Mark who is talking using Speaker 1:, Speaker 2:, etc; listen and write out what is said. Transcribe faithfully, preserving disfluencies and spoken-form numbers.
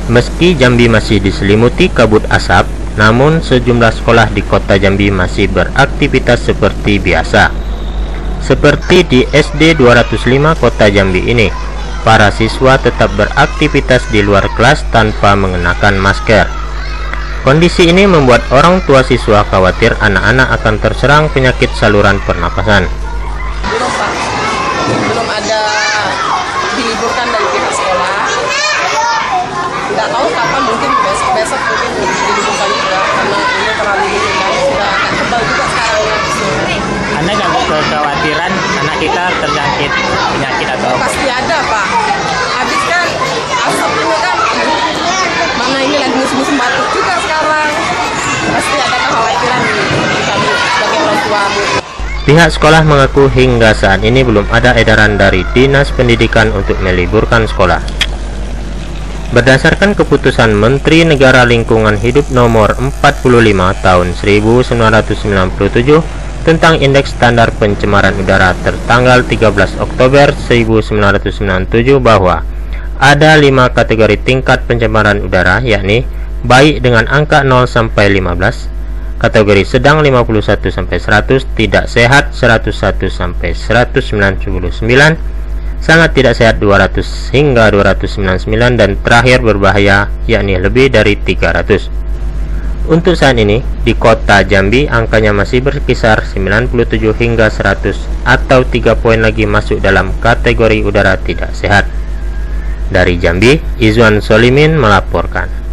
Speaker 1: Meski Jambi masih diselimuti kabut asap, namun sejumlah sekolah di kota Jambi masih beraktivitas seperti biasa. Seperti di S D dua ratus lima Kota Jambi ini, para siswa tetap beraktivitas di luar kelas tanpa mengenakan masker. Kondisi ini membuat orang tua siswa khawatir anak-anak akan terserang penyakit saluran pernapasan.
Speaker 2: Belum Pak, belum ada diliburkan dari pihak sekolah. Tidak tahu kapan, mungkin besok besok mungkin diliburkan juga karena ini terlalu dingin dan sudah akan tebal juga sekarang ya.
Speaker 3: Anda nggak kekhawatiran anak kita terjangkit penyakit atau apa?
Speaker 2: Pasti ada Pak. Habis kan asap ini kan, mana ini lagi musim-musim batuk juga sekarang. Pasti ada kekhawatiran kami sebagai orang tua.
Speaker 1: Pihak sekolah mengaku hingga saat ini belum ada edaran dari Dinas Pendidikan untuk meliburkan sekolah. Berdasarkan keputusan Menteri Negara Lingkungan Hidup nomor empat puluh lima tahun seribu sembilan ratus sembilan puluh tujuh tentang Indeks Standar Pencemaran Udara tertanggal tiga belas Oktober seribu sembilan ratus sembilan puluh tujuh bahwa ada lima kategori tingkat pencemaran udara, yakni baik dengan angka nol sampai lima belas, kategori sedang lima puluh satu sampai seratus, tidak sehat seratus satu sampai seratus sembilan puluh sembilan, sangat tidak sehat dua ratus hingga dua ratus sembilan puluh sembilan, dan terakhir berbahaya yakni lebih dari tiga ratus. Untuk saat ini di kota Jambi angkanya masih berkisar sembilan puluh tujuh hingga seratus, atau tiga poin lagi masuk dalam kategori udara tidak sehat. Dari Jambi, Izwan Solimin melaporkan.